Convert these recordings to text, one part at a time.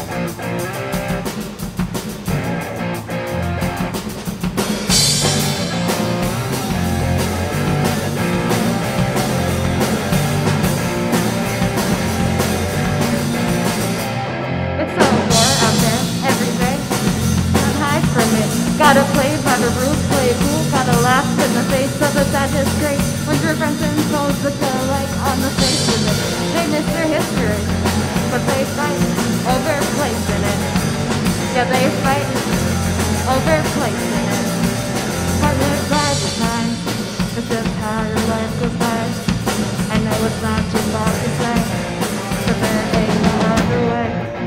Gotta play by the rules, play cool, gotta laugh in the face of a sad disgrace. When your friends and foes look alike on the face of it, they miss their history, but they fight over place in it. Yeah, they fight over place in it. But live by the time, it's just how your life goes by. I know it's not too far to say, but there ain't no other way.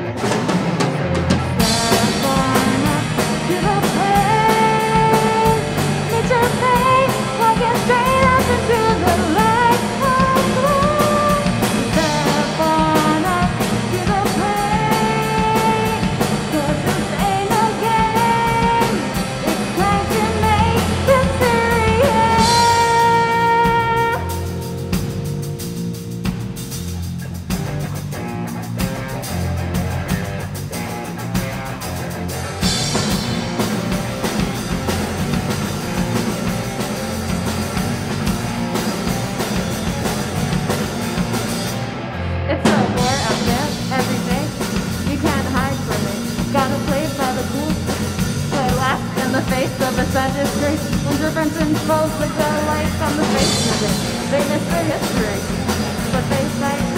Disgrace when difference and foes look alike on the face of it. They miss their history, but they fight